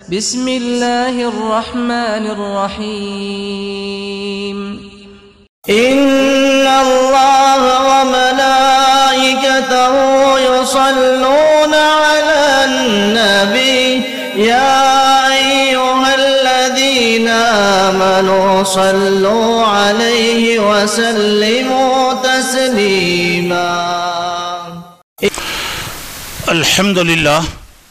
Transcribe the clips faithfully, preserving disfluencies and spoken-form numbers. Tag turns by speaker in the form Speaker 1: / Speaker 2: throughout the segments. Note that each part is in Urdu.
Speaker 1: بسم الله الرحمن الرحيم
Speaker 2: إن الله وملائكته يصلون على النبي يا أيها الذين آمنوا صلوا عليه وسلموا تسليما.
Speaker 3: الحمد لله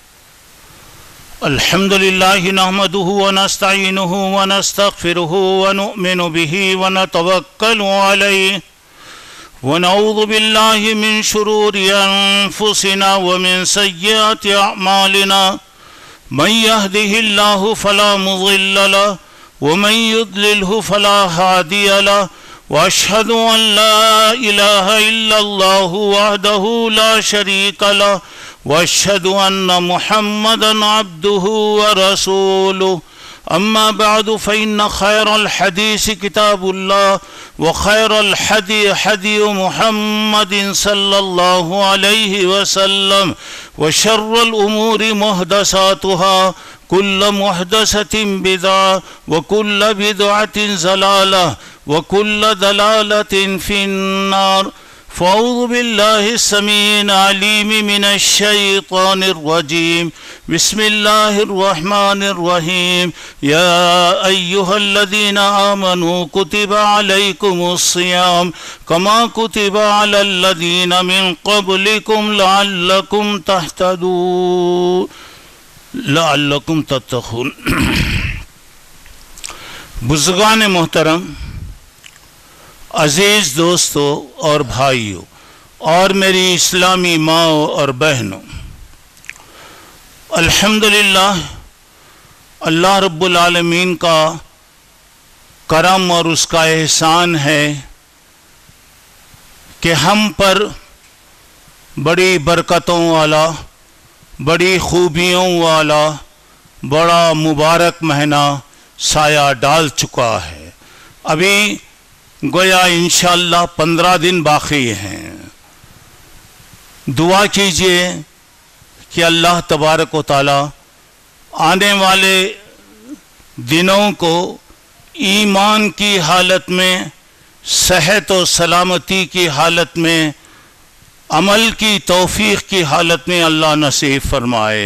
Speaker 3: الحمد لله نحمده ونستعينه ونستغفره ونؤمن به ونتوكل عليه ونعوذ بالله من شرور أنفسنا ومن سيئات أعمالنا من يهده الله فلا مضل له ومن يضلله فلا هادي له وأشهد أن لا إله إلا الله وحده لا شريك له وأشهد أن محمدًا عبده ورسوله. أما بعد فإن خير الحديث كتاب الله وخير الحدي حدي محمد صلى الله عليه وسلم وشر الأمور محدثاتها كل محدثة بدعة وكل بدعة ضلالة وكل ضلالة في النار. فأعوذ بالله السميع العليم من الشيطان الرجيم. بسم الله الرحمن الرحيم. يا أيها الذين آمنوا كتب عليكم الصيام كما كتب على الذين من قبلكم لعلكم تهتدون لعلكم تتقون. بزرگان محترم، عزیز دوستو اور بھائیوں اور میری اسلامی ماؤں اور بہنوں، الحمدللہ اللہ رب العالمین کا کرم اور اس کا احسان ہے کہ ہم پر بڑی برکتوں والا، بڑی خوبیوں والا، بڑا مبارک مہینہ سایہ ڈال چکا ہے. ابھی گویا انشاءاللہ پندرہ دن باقی ہیں. دعا کیجئے کہ اللہ تبارک و تعالی آنے والے دنوں کو ایمان کی حالت میں، صحت و سلامتی کی حالت میں، عمل کی توفیق کی حالت میں اللہ نصیب فرمائے.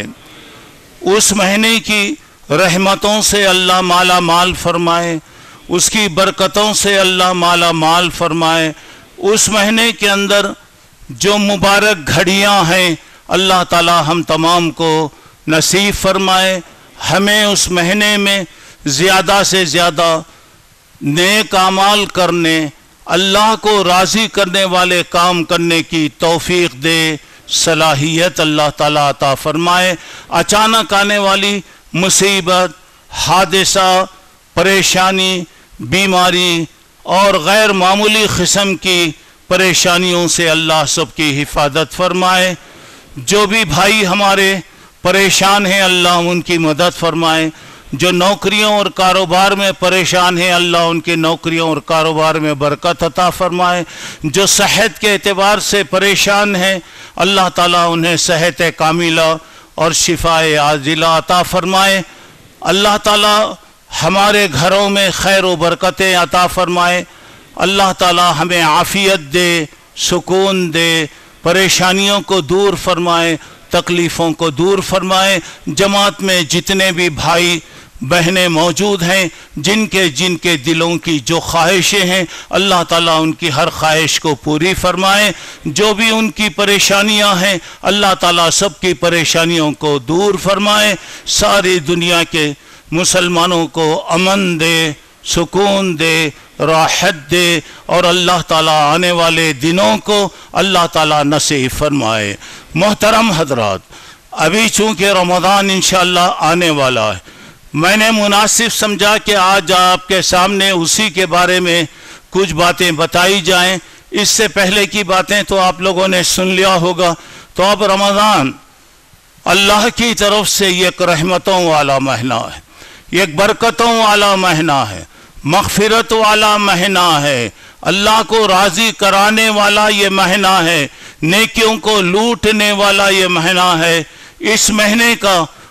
Speaker 3: اس مہینے کی رحمتوں سے اللہ مالا مال فرمائے، اس کی برکتوں سے اللہ مالا مال فرمائے. اس مہینے کے اندر جو مبارک گھڑیاں ہیں اللہ تعالی ہم تمام کو نصیب فرمائے. ہمیں اس مہینے میں زیادہ سے زیادہ نیک اعمال کرنے، اللہ کو راضی کرنے والے کام کرنے کی توفیق دے، صلاحیت اللہ تعالی عطا فرمائے. اچانک آنے والی مصیبت، حادثہ، پریشانی، بیماری اور غیر معمولی قسم کی پریشانیوں سے اللہ سب کی حفاظت فرمائے. جو بھی بھائی ہمارے پریشان ہیں اللہ ان کی مدد فرمائے. جو نوکریوں اور کاروبار میں پریشان ہیں اللہ ان کی نوکریوں اور کاروبار میں برکت عطا فرمائے. جو صحت کے اعتبار سے پریشان ہیں اللہ تعالیٰ انہیں صحت کاملہ اور شفاء عاجلہ عطا فرمائے. اللہ تعالیٰ ہمارے گھروں میں خیر و برکتیں عطا فرمائے. اللہ تعالیٰ ہمیں عافیت دے، سکون دے، پریشانیوں کو دور فرمائے، تکلیفوں کو دور فرمائے. جماعت میں جتنے بھی بھائی بہنیں موجود ہیں جن کے جن کے دلوں کی جو خواہشیں ہیں اللہ تعالیٰ ان کی ہر خواہش کو پوری فرمائے. جو بھی ان کی پریشانیاں ہیں اللہ تعالیٰ سب کی پریشانیوں کو دور فرمائے. ساری دنیا کے مسلمانوں کو امن دے، سکون دے، راحت دے اور اللہ تعالیٰ آنے والے دنوں کو اللہ تعالیٰ نصیب فرمائے. محترم حضرات، ابھی چونکہ رمضان انشاءاللہ آنے والا ہے، میں نے مناسب سمجھا کہ آج آپ کے سامنے اسی کے بارے میں کچھ باتیں بتائی جائیں. اس سے پہلے کی باتیں تو آپ لوگوں نے سن لیا ہوگا. تو اب رمضان اللہ کی طرف سے ایک رحمتوں والا مہینہ ہے، ایک برکتوں والا مہینہ ہے، مغفرت والا مہینہ ہے، اللہ کو راضی کرانے والا یہ مہینہ ہے، نیکیوں کو لوٹنے والا یہ مہینہ ہے. اس مہینے کا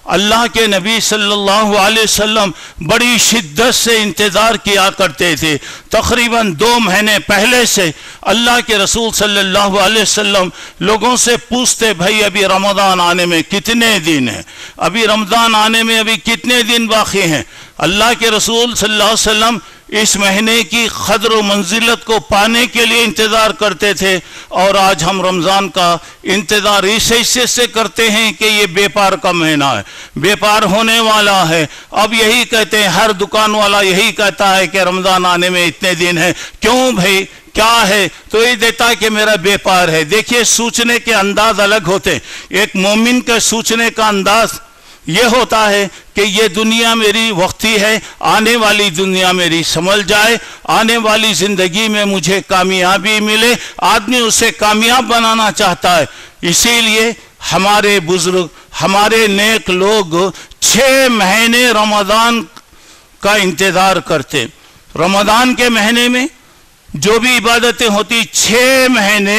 Speaker 3: اللہ کے نبی صلی اللہ علیہ وسلم بڑی شدت سے انتظار کیا کرتے تھے۔ تقریباً دو مہینے پہلے سے اللہ کے رسول صلی اللہ علیہ وسلم لوگوں سے پوچھتے، بھائی ابھی رمضان آنے میں کتنے دن ہیں، ابھی رمضان آنے میں ابھی کتنے دن باقی ہیں۔ اللہ کے رسول صلی اللہ علیہ وسلم اس مہینے کی قدر و منزلت کو پانے کے لیے انتظار کرتے تھے، اور آج ہم رمضان کا انتظار اس حیثیت سے کرتے ہیں کہ یہ بیپار کا مہینہ ہے، بیپار ہونے والا ہے۔ اب یہی کہتے ہیں، ہر دکان والا یہی کہتا ہے کہ رمضان آنے میں اتنے دن ہیں۔ کیوں بھائی، کیا ہے؟ تو یہ دیتا ہے کہ میرا بیپار ہے۔ دیکھیے، سوچنے کے انداز الگ ہوتے۔ ایک مومن کا سوچنے کا انداز یہ ہوتا ہے کہ یہ دنیا میری وقتی ہے، آنے والی دنیا میری سنبھل جائے، آنے والی زندگی میں مجھے کامیابی ملے، آدمی اسے کامیاب بنانا چاہتا ہے۔ اسی لیے ہمارے بزرگ، ہمارے نیک لوگ چھ مہینے رمضان کا انتظار کرتے۔ رمضان کے مہینے میں جو بھی عبادتیں ہوتی، چھ مہینے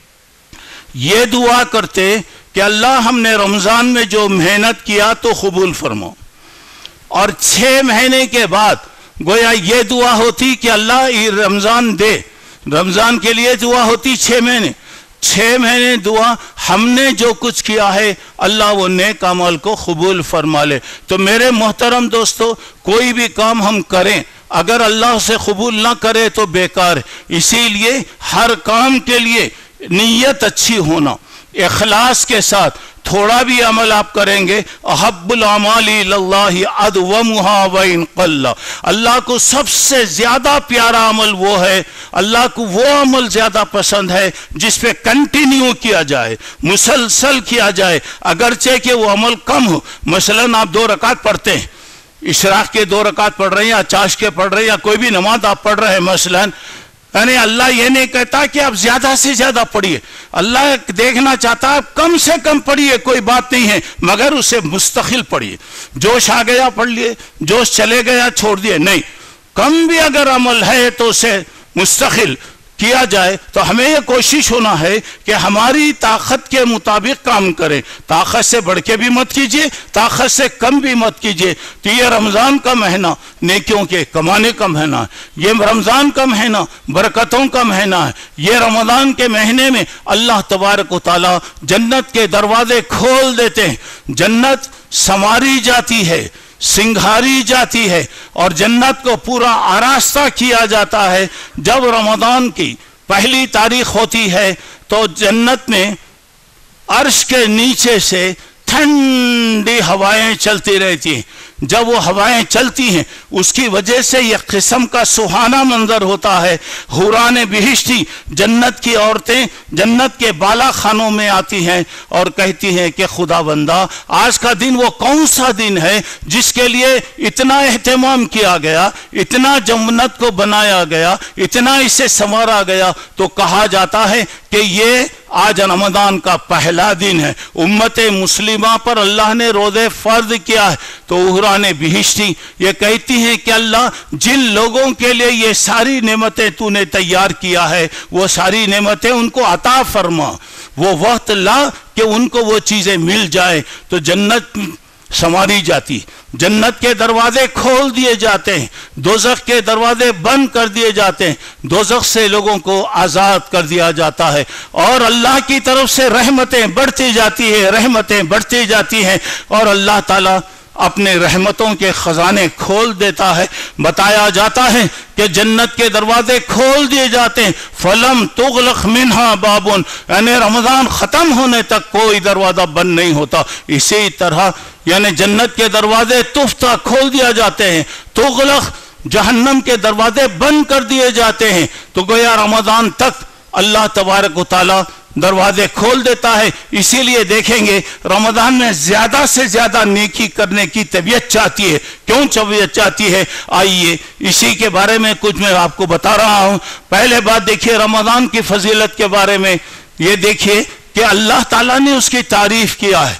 Speaker 3: یہ دعا کرتے کہ اللہ ہم نے رمضان میں جو محنت کیا تو قبول فرماؤ، اور چھ مہینے کے بعد گویا یہ دعا ہوتی کہ اللہ یہ رمضان دے۔ رمضان کے لیے دعا ہوتی چھ مہینے، چھ مہینے دعا ہم نے جو کچھ کیا ہے اللہ وہ نیک عمل کو قبول فرما لے۔ تو میرے محترم دوستو، کوئی بھی کام ہم کریں اگر اللہ سے قبول نہ کرے تو بیکار ہے۔ اسی لیے ہر کام کے لیے نیت اچھی ہونا، اخلاص کے ساتھ تھوڑا بھی عمل آپ کریں گے، احب الاعمال اللہ ادومھا وان قل، اللہ کو سب سے زیادہ پیارا عمل وہ ہے، اللہ کو وہ عمل زیادہ پسند ہے جس پہ کنٹینیو کیا جائے، مسلسل کیا جائے، اگرچہ کہ وہ عمل کم ہو۔ مثلا آپ دو رکعت پڑھتے ہیں، اشراق کے دو رکعت پڑھ رہے ہیں یا چاش کے پڑھ رہے ہیں یا کوئی بھی نماز آپ پڑھ رہے ہیں مثلا، یعنی اللہ یہ نہیں کہتا کہ آپ زیادہ سے زیادہ پڑھیے، اللہ دیکھنا چاہتا ہے آپ کم سے کم پڑھیے، کوئی بات نہیں ہے، مگر اسے مستقل پڑھیے۔ جوش آ گیا پڑھ لیے، جوش چلے گیا چھوڑ دیے، نہیں، کم بھی اگر عمل ہے تو اسے مستقل کیا جائے۔ تو ہمیں یہ کوشش ہونا ہے کہ ہماری طاقت کے مطابق کام کریں، طاقت سے بڑھ کے بھی مت کیجیے، طاقت سے کم بھی مت کیجیے۔ تو یہ رمضان کا مہینہ نیکیوں کے کمانے کا مہینہ ہے، یہ رمضان کا مہینہ برکتوں کا مہینہ ہے۔ یہ رمضان کے مہینے میں اللہ تبارک و تعالی جنت کے دروازے کھول دیتے ہیں، جنت سنواری جاتی ہے، سنگھاری جاتی ہے، اور جنت کو پورا آراستہ کیا جاتا ہے۔ جب رمضان کی پہلی تاریخ ہوتی ہے تو جنت میں عرش کے نیچے سے ٹھنڈی ہوائیں چلتی رہتی ہیں۔ جب وہ ہوائیں چلتی ہیں اس کی وجہ سے یہ قسم کا سہانا منظر ہوتا ہے۔ حوران بہشتی، جنت کی عورتیں جنت کے بالا خانوں میں آتی ہیں اور کہتی ہیں کہ خدا بندہ آج کا دن وہ کون سا دن ہے جس کے لیے اتنا اہتمام کیا گیا، اتنا جنت کو بنایا گیا، اتنا اسے سنوارا گیا۔ تو کہا جاتا ہے کہ یہ آج رمضان کا پہلا دن ہے، امت مسلمہ پر اللہ نے روزے فرض کیا ہے۔ تو حوران بہشتی یہ کہتی ہیں کہ اللہ جن لوگوں کے لیے یہ ساری نعمتیں تو نے تیار کیا ہے وہ ساری نعمتیں ان کو عطا فرما، وہ وقت لا کہ ان کو وہ چیزیں مل جائے۔ تو جنت سنواری جاتی، جنت کے دروازے کھول دیے جاتے ہیں، دوزخ کے دروازے بند کر دیے جاتے ہیں، دوزخ سے لوگوں کو آزاد کر دیا جاتا ہے، اور اللہ کی طرف سے رحمتیں بڑھتی جاتی ہیں، رحمتیں بڑھتی جاتی ہیں، اور اللہ تعالیٰ اپنے رحمتوں کے خزانے کھول دیتا ہے۔ بتایا جاتا ہے کہ جنت کے دروازے کھول دیے جاتے ہیں، فلم تغلق منہا بابن، یعنی رمضان ختم ہونے تک کوئی دروازہ بند نہیں ہوتا۔ اسی طرح یعنی جنت کے دروازے تفتح کھول دیا جاتے ہیں، تغلق جہنم کے دروازے بند کر دیے جاتے ہیں۔ تو گویا رمضان تک اللہ تبارک و تعالی دروازے کھول دیتا ہے۔ اسی لیے دیکھیں گے رمضان میں زیادہ سے زیادہ نیکی کرنے کی طبیعت چاہتی ہے۔ کیوں طبیعت چاہتی ہے؟ آئیے اسی کے بارے میں کچھ میں آپ کو بتا رہا ہوں۔ پہلے بات دیکھیے رمضان کی فضیلت کے بارے میں، یہ دیکھیے کہ اللہ تعالیٰ نے اس کی تعریف کیا ہے۔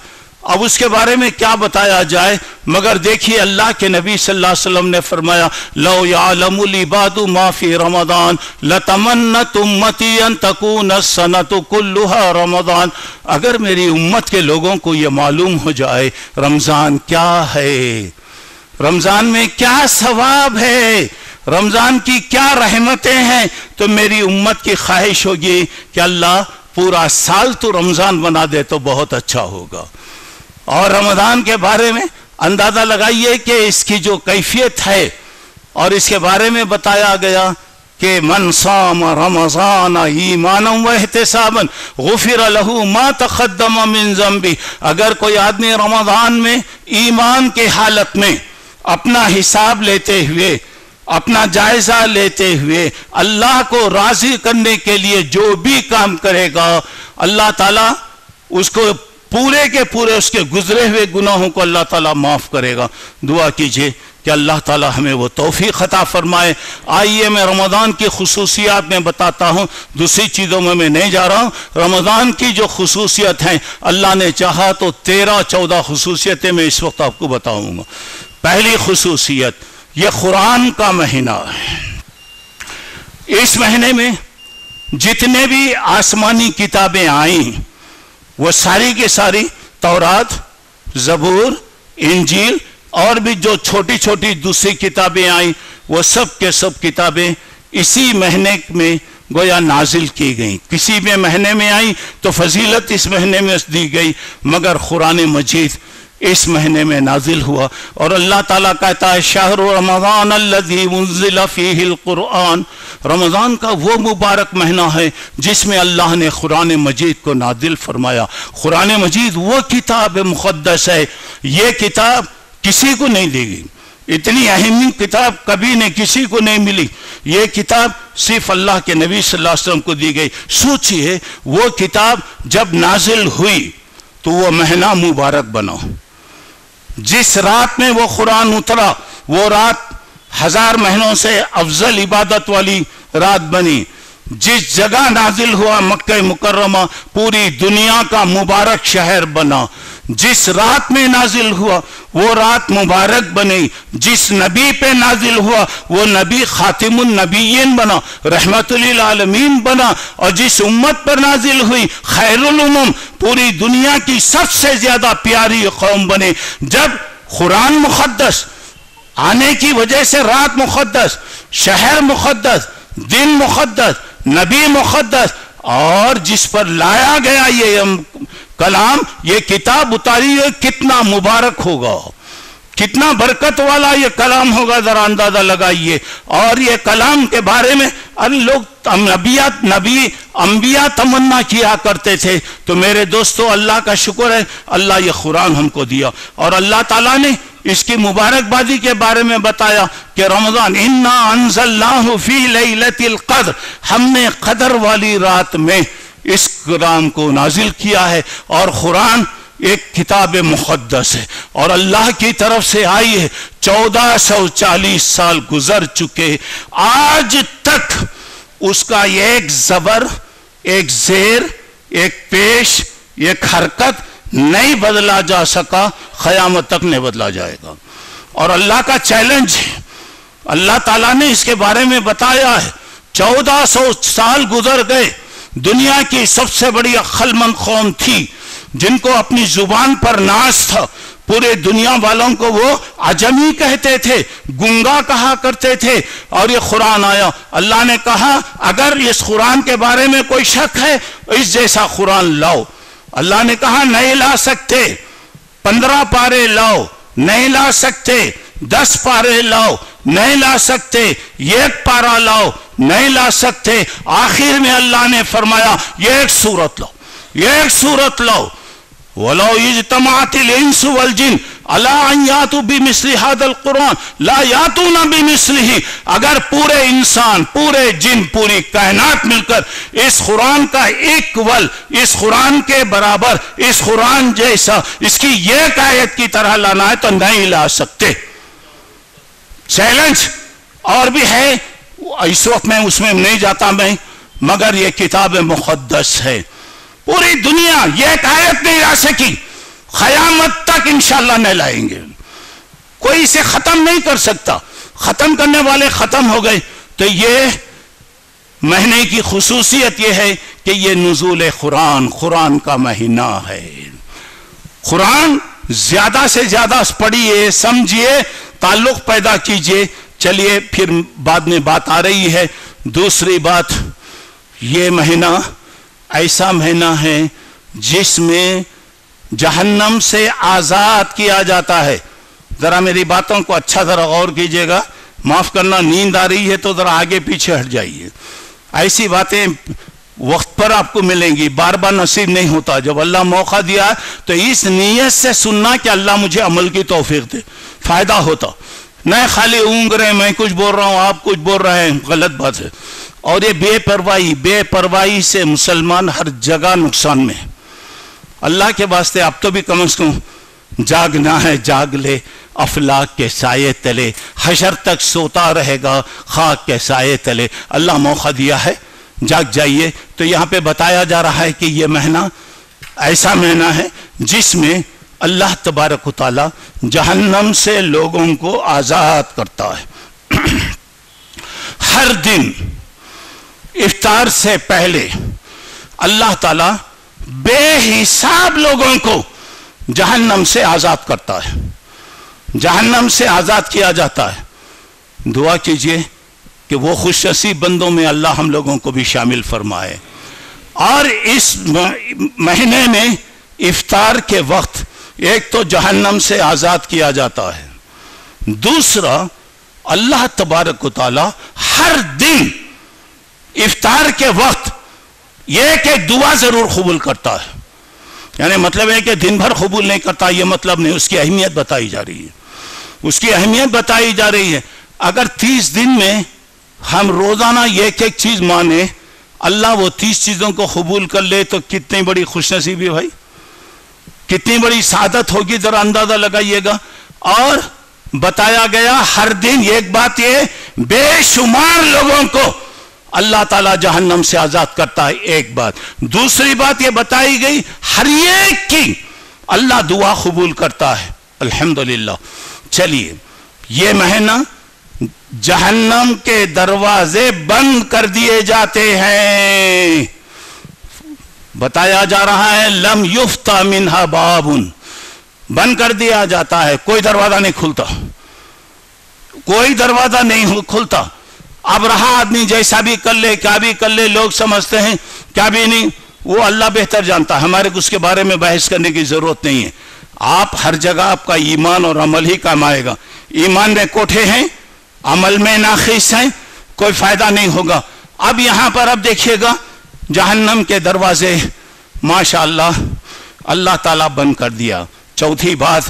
Speaker 3: اب اس کے بارے میں کیا بتایا جائے، مگر دیکھیے اللہ کے نبی صلی اللہ علیہ وسلم نے فرمایا لو یعلم العباد ما فی رمضان لتمنت امتی ان تکون السنۃ کلها رمضان. اگر میری امت کے لوگوں کو یہ معلوم ہو جائے رمضان کیا ہے، رمضان میں کیا ثواب ہے، رمضان کی کیا رحمتیں ہیں، تو میری امت کی خواہش ہوگی کہ اللہ پورا سال تو رمضان بنا دے تو بہت اچھا ہوگا. اور رمضان کے بارے میں اندازہ لگائیے کہ اس کی جو کیفیت ہے، اور اس کے بارے میں بتایا گیا کہ من صام رمضان ایمانا و احتسابا غفر له ما تقدم من ذنبه. اگر کوئی آدمی رمضان میں ایمان کے حالت میں اپنا حساب لیتے ہوئے، اپنا جائزہ لیتے ہوئے اللہ کو راضی کرنے کے لیے جو بھی کام کرے گا، اللہ تعالیٰ اس کو پورے کے پورے اس کے گزرے ہوئے گناہوں کو اللہ تعالیٰ معاف کرے گا. دعا کیجئے کہ اللہ تعالیٰ ہمیں وہ توفیق عطا فرمائے. آئیے میں رمضان کی خصوصیات میں بتاتا ہوں، دوسری چیزوں میں میں نہیں جا رہا ہوں. رمضان کی جو خصوصیت ہیں اللہ نے چاہا تو تیرہ چودہ خصوصیتیں میں اس وقت آپ کو بتاؤں گا. پہلی خصوصیت، یہ قرآن کا مہینہ ہے. اس مہینے میں جتنے بھی آسمانی کتابیں آئیں وہ ساری کی ساری تورات، زبور، انجیل اور بھی جو چھوٹی چھوٹی دوسری کتابیں آئیں وہ سب کے سب کتابیں اسی مہینے میں گویا نازل کی گئیں. کسی بھی مہینے میں آئیں تو فضیلت اس مہینے میں دی گئی، مگر قرآن مجید اس مہینے میں نازل ہوا. اور اللہ تعالیٰ کہتا ہے شہر رمضان الذی انزل فیہ القرآن، رمضان کا وہ مبارک مہینہ ہے جس میں اللہ نے قرآن مجید کو نازل فرمایا. قرآن مجید وہ کتاب مقدس ہے، یہ کتاب کسی کو نہیں دی گئی، اتنی اہم کتاب کبھی نے کسی کو نہیں ملی. یہ کتاب صرف اللہ کے نبی صلی اللہ علیہ وسلم کو دی گئی. سوچئے وہ کتاب جب نازل ہوئی تو وہ مہینہ مبارک بنا. جس رات میں وہ قرآن اترا وہ رات ہزار مہینوں سے افضل عبادت والی رات بنی. جس جگہ نازل ہوا مکہ مکرمہ پوری دنیا کا مبارک شہر بنا. جس رات میں نازل ہوا وہ رات مبارک بنی. جس نبی پہ نازل ہوا وہ نبی خاتم النبیین بنا، رحمت للعالمین بنا. اور جس امت پر نازل ہوئی خیر الامم، پوری دنیا کی سب سے زیادہ پیاری قوم بنے. جب قرآن مقدس آنے کی وجہ سے رات مقدس، شہر مقدس، دن مقدس، نبی مقدس، اور جس پر لایا گیا یہ کلام، یہ کتاب اتاری ہے، کتنا مبارک ہوگا، کتنا برکت والا یہ کلام ہوگا، ذرا اندازہ لگائیے. اور یہ کلام کے بارے میں ان لوگ نبیاء نبی انبیاء تمنا کیا کرتے تھے. تو میرے دوستو اللہ کا شکر ہے اللہ یہ قرآن ہم کو دیا. اور اللہ تعالیٰ نے اس کی مبارک بادی کے بارے میں بتایا کہ رمضان انا انزلناہ فی لیلۃ القدر، ہم نے قدر والی رات میں اس قرآن کو نازل کیا ہے. اور قرآن ایک کتاب مقدس ہے اور اللہ کی طرف سے آئی ہے. چودہ سو چالیس سال گزر چکے، آج تک اس کا ایک زبر، ایک زیر، ایک پیش، ایک حرکت نہیں بدلا جا سکا، قیامت تک نہیں بدلا جائے گا. اور اللہ کا چیلنج ہے، اللہ تعالیٰ نے اس کے بارے میں بتایا ہے. چودہ سو سال گزر گئے، دنیا کی سب سے بڑی عقل مند قوم تھی جن کو اپنی زبان پر ناز تھا. پورے دنیا والوں کو وہ عجمی کہتے تھے، گنگا کہا کرتے تھے. اور یہ قرآن آیا، اللہ نے کہا اگر اس قرآن کے بارے میں کوئی شک ہے اس جیسا قرآن لاؤ. اللہ نے کہا نہیں لا سکتے. پندرہ پارے لاؤ، نہیں لا سکتے. دس پارے لاؤ، نہیں لا سکتے. ایک پارا لاؤ، نہیں لا سکتے. آخر میں اللہ نے فرمایا یہ ایک سورت لاؤ، یہ ایک سورت لاؤ. وَلَوْ اجْتَمَعَتِ الْإِنسُ وَالْجِنُّ عَلَىٰ أَن يَأْتُوا بِمِثْلِ هَٰذَا الْقُرْآنِ لَا يَأْتُونَ بِمِثْلِهِ. اگر پورے انسان، پورے جن، پوری کائنات مل کر اس قرآن کا ایکول، اس قرآن کے برابر، اس قرآن جیسا، اس کی ایک آیت کی طرح لانا ہے تو نہیں لا سکتے. چیلنج اور بھی ہے، اس وقت میں اس میں نہیں جاتا میں، مگر یہ کتاب مقدس ہے. پوری دنیا یہ ایک آیت نہیں لا سکی. قیامت تک انشاءاللہ نہیں لائیں گے. کوئی اسے ختم نہیں کر سکتا. ختم کرنے والے ختم ہو گئے. تو یہ مہینے کی خصوصیت یہ ہے کہ یہ نزول قرآن قرآن کا مہینہ ہے. قرآن زیادہ سے زیادہ پڑھیے, سمجھیے, تعلق پیدا کیجئے. چلیے پھر بعد میں بات آ رہی ہے. دوسری بات, یہ مہینہ ایسا مہینہ ہے جس میں جہنم سے آزاد کیا جاتا ہے. ذرا میری باتوں کو اچھا ذرا غور کیجئے گا. معاف کرنا, نیند آ رہی ہے تو ذرا آگے پیچھے ہٹ جائیے. ایسی باتیں وقت پر آپ کو ملیں گی, بار بار نصیب نہیں ہوتا. جب اللہ موقع دیا تو اس نیت سے سننا کہ اللہ مجھے عمل کی توفیق دے, فائدہ ہوتا. نہیں خالی اونگ رہے, میں کچھ بول رہا ہوں آپ کچھ بول رہے ہیں, غلط بات ہے. اور یہ بے پرواہی بے پرواہی سے مسلمان ہر جگہ نقصان میں ہے. اللہ کے واسطے آپ تو بھی کم از کم جاگنا ہے, جاگ لے. افلاک کے سائے تلے حشر تک سوتا رہے گا, خاک کے سائے تلے. اللہ موقع دیا ہے, جاگ جائیے. تو یہاں پہ بتایا جا رہا ہے کہ یہ مہینہ ایسا مہینہ ہے جس میں اللہ تبارک و تعالی جہنم سے لوگوں کو آزاد کرتا ہے. ہر دن افطار سے پہلے اللہ تعالی بے حساب لوگوں کو جہنم سے آزاد کرتا ہے, جہنم سے آزاد کیا جاتا ہے. دعا کیجئے کہ وہ خوش نصیب بندوں میں اللہ ہم لوگوں کو بھی شامل فرمائے. اور اس مہینے میں افطار کے وقت ایک تو جہنم سے آزاد کیا جاتا ہے, دوسرا اللہ تبارک و تعالی ہر دن افطار کے وقت یہ کہ دعا ضرور قبول کرتا ہے. یعنی مطلب ہے کہ دن بھر قبول نہیں کرتا, یہ مطلب نہیں. اس کی اہمیت بتائی جا رہی ہے, اس کی اہمیت بتائی جا رہی ہے. اگر تیس دن میں ہم روزانہ ایک ایک چیز مانے, اللہ وہ تیس چیزوں کو قبول کر لے تو کتنی بڑی خوش نصیبی بھائی, کتنی بڑی سعادت ہوگی, ذرا اندازہ لگائیے گا. اور بتایا گیا ہر دن ایک بات, یہ بے شمار لوگوں کو اللہ تعالیٰ جہنم سے آزاد کرتا ہے, ایک بات. دوسری بات یہ بتائی گئی ہر ایک کی اللہ دعا قبول کرتا ہے, الحمدللہ. چلیے, یہ مہینہ جہنم کے دروازے بند کر دیے جاتے ہیں. بتایا جا رہا ہے لم یفتح منہا بابن, بند کر دیا جاتا ہے, کوئی دروازہ نہیں کھلتا, کوئی دروازہ نہیں کھلتا. اب رہا آدمی جیسا بھی کر لے, کیا بھی کر لے, لوگ سمجھتے ہیں کیا بھی نہیں, وہ اللہ بہتر جانتا ہے. ہمارے کو اس کے بارے میں بحث کرنے کی ضرورت نہیں ہے. آپ ہر جگہ آپ کا ایمان اور عمل ہی کام آئے گا. ایمان میں کوٹھے ہیں, عمل میں ناقص ہیں, کوئی فائدہ نہیں ہوگا. اب یہاں پر اب دیکھیے گا جہنم کے دروازے ماشاءاللہ اللہ تعالیٰ بند کر دیا. چوتھی بات,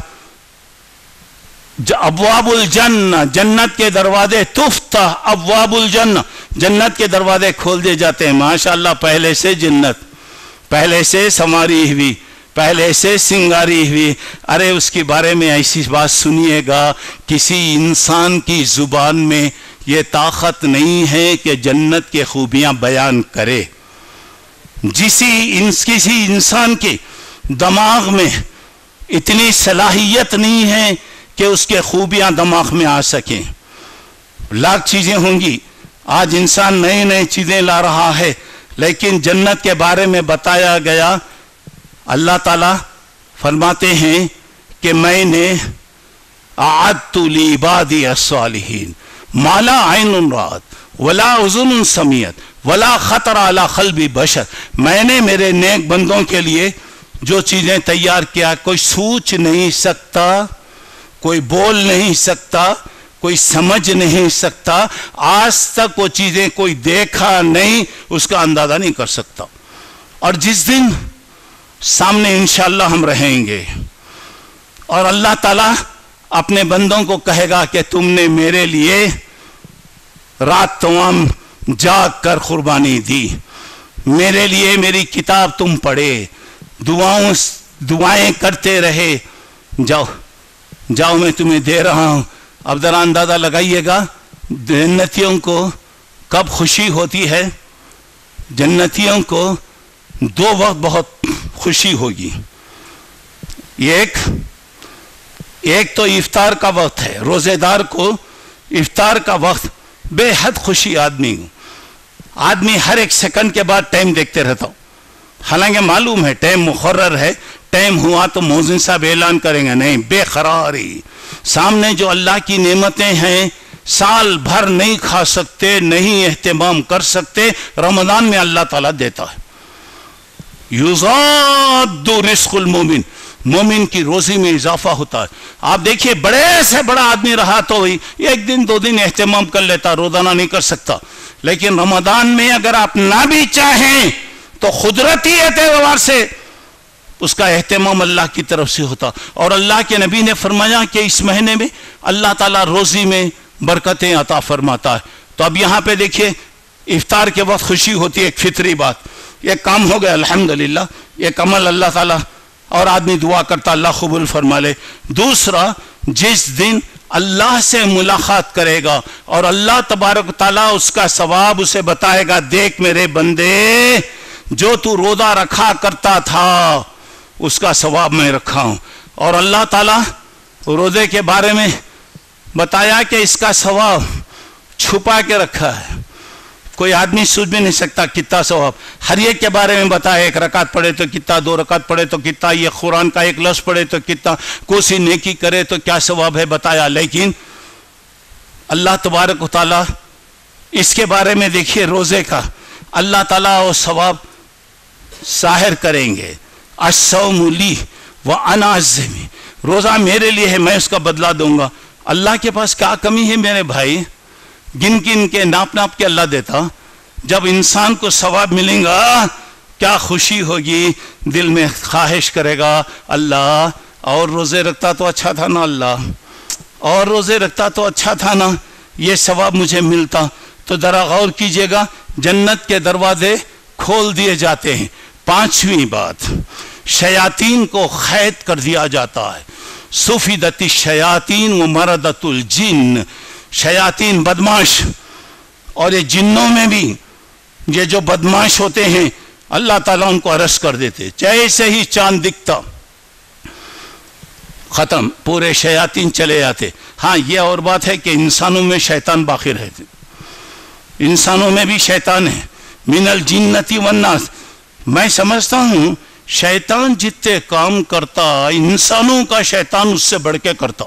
Speaker 3: ابواب الجنہ, جنت کے دروازے, تفتح ابواب الجنہ, جنت کے دروازے کھول دیے جاتے ہیں. ماشاءاللہ پہلے سے جنت, پہلے سے سنواری ہوئی, پہلے سے سنگاری ہوئی. ارے اس کے بارے میں ایسی بات سنیے گا, کسی انسان کی زبان میں یہ طاقت نہیں ہے کہ جنت کے خوبیاں بیان کرے. جسی کسی انسان کے دماغ میں اتنی صلاحیت نہیں ہے کہ اس کے خوبیاں دماغ میں آ سکیں. لاکھ چیزیں ہوں گی, آج انسان نئی نئی چیزیں لا رہا ہے, لیکن جنت کے بارے میں بتایا گیا. اللہ تعالیٰ فرماتے ہیں کہ میں نے اعدت لعبادی الصالحین ما لا عین رأت ولا اذن سمعت ولا خطر علی قلب بشر. میں نے میرے نیک بندوں کے لیے جو چیزیں تیار کیا, کوئی سوچ نہیں سکتا, کوئی بول نہیں سکتا, کوئی سمجھ نہیں سکتا, آج تک وہ چیزیں کوئی دیکھا نہیں, اس کا اندازہ نہیں کر سکتا. اور جس دن سامنے انشاءاللہ ہم رہیں گے اور اللہ تعالیٰ اپنے بندوں کو کہے گا کہ تم نے میرے لیے رات تمام جاگ کر قربانی دی, میرے لیے میری کتاب تم پڑھے, دعاؤں دعائیں کرتے رہے, جاؤ جاؤ میں تمہیں دے رہا ہوں. اب ذرا اندازہ لگائیے گا جنتیوں کو کب خوشی ہوتی ہے. جنتیوں کو دو وقت بہت خوشی ہوگی. یہ ایک ایک تو افطار کا وقت ہے، روزے دار کو افطار کا وقت بے حد خوشی آدمی آدمی ہر ایک سیکنڈ کے بعد ٹائم دیکھتے رہتا ہوں، حالانکہ معلوم ہے ٹائم مقرر ہے، ٹائم ہوا تو مؤذن صاحب اعلان کریں گے، نہیں، بے قراری، سامنے جو اللہ کی نعمتیں ہیں سال بھر نہیں کھا سکتے، نہیں اہتمام کر سکتے، رمضان میں اللہ تعالیٰ دیتا ہے۔ یزاد رزق المومن، مومن کی روزی میں اضافہ ہوتا ہے۔ آپ دیکھیے بڑے سے بڑا آدمی رہا تو وہی ایک دن دو دن اہتمام کر لیتا، روزانہ نہیں کر سکتا، لیکن رمضان میں اگر آپ نہ بھی چاہیں تو قدرتی اعتبار سے اس کا اہتمام اللہ کی طرف سے ہوتا۔ اور اللہ کے نبی نے فرمایا کہ اس مہینے میں اللہ تعالیٰ روزی میں برکتیں عطا فرماتا ہے۔ تو اب یہاں پہ دیکھیے افطار کے وقت خوشی ہوتی ہے، ایک فطری بات، یہ کام ہو گیا الحمدللہ، ایک عمل اللہ تعالیٰ، اور آدمی دعا کرتا اللہ قبول فرما لے۔ دوسرا، جس دن اللہ سے ملاقات کرے گا اور اللہ تبارک تعالیٰ اس کا ثواب اسے بتائے گا، دیکھ میرے بندے جو تو روزہ رکھا کرتا تھا اس کا ثواب میں رکھا ہوں، اور اللہ تعالیٰ روزے کے بارے میں بتایا کہ اس کا ثواب چھپا کے رکھا ہے، کوئی آدمی سوچ بھی نہیں سکتا کتنا ثواب، ہر ایک کے بارے میں بتایا، ایک رکعت پڑھے تو کتنا، دو رکعت پڑھے تو کتنا، یہ قرآن کا ایک لفظ پڑھے تو کتنا، کوئی نیکی کرے تو کیا ثواب ہے بتایا۔ لیکن اللہ تبارک و تعالیٰ اس کے بارے میں دیکھیے روزے کا اللہ تعالیٰ وہ ثواب ظاہر کریں گے، الصوم لی وانا اجزی، روزہ میرے لیے ہے، میں اس کا بدلہ دوں گا۔ اللہ کے پاس کیا کمی ہے میرے بھائی، گن گن کے ناپ ناپ کے اللہ دیتا۔ جب انسان کو ثواب ملیں گا کیا خوشی ہوگی، دل میں خواہش کرے گا اللہ اور روزے رکھتا تو اچھا تھا نا، اللہ اور روزے رکھتا تو اچھا تھا نا، یہ ثواب مجھے ملتا۔ تو ذرا غور کیجئے گا، جنت کے دروازے کھول دیے جاتے ہیں۔ پانچویں بات، شیاطین کو قید کر دیا جاتا ہے، سفیدت الشیاطین و مردت الجن، شیاطین بدماش، اور یہ جنوں میں بھی یہ جو بدماش ہوتے ہیں اللہ تعالیٰ ان کو ارسٹ کر دیتے، جیسے ہی چاند دکھتا ختم، پورے شیاطین چلے جاتے۔ ہاں یہ اور بات ہے کہ انسانوں میں شیطان باقی رہتے، انسانوں میں بھی شیطان ہے، من الجنتی والناس۔ میں سمجھتا ہوں شیطان جتنے کام کرتا انسانوں کا شیطان اس سے بڑھ کے کرتا،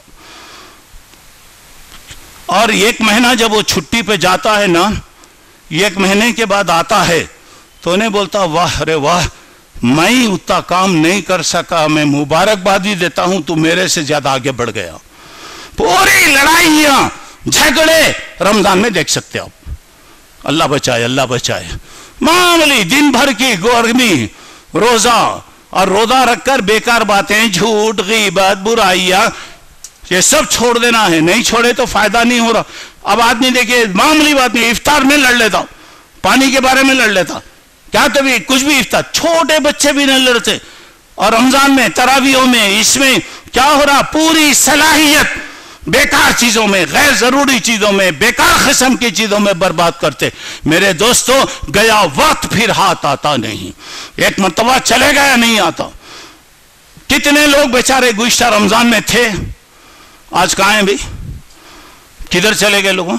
Speaker 3: اور ایک مہینہ جب وہ چھٹی پہ جاتا ہے نا، ایک مہینے کے بعد آتا ہے تو انہیں بولتا واہ رے واہ، میں ہی اتنا کام نہیں کر سکا، میں مبارکبادی دیتا ہوں تو میرے سے زیادہ آگے بڑھ گیا۔ پوری لڑائیاں جھگڑے رمضان میں دیکھ سکتے آپ، اللہ بچائے اللہ بچائے، معمولی دن بھر کی گرمی، روزہ، اور روزہ رکھ کر بیکار باتیں، جھوٹ، غیبت، برائیاں، یہ سب چھوڑ دینا ہے، نہیں چھوڑے تو فائدہ نہیں ہو رہا۔ اب آدمی دیکھیں معمولی بات میں افطار میں لڑ لیتا، پانی کے بارے میں لڑ لیتا، کیا تو بھی کچھ بھی افطار، چھوٹے بچے بھی نہیں لڑتے، اور رمضان میں تراویحوں میں اس میں کیا ہو رہا، پوری صلاحیت بیکار چیزوں میں، غیر ضروری چیزوں میں، بیکار قسم کی چیزوں میں برباد کرتے۔ میرے دوستو گیا وقت پھر ہاتھ آتا نہیں، ایک مرتبہ چلے گیا نہیں آتا۔ کتنے لوگ بیچارے گزشتہ رمضان میں تھے، آج کہاں ہیں بھی، کدھر چلے گئے لوگوں،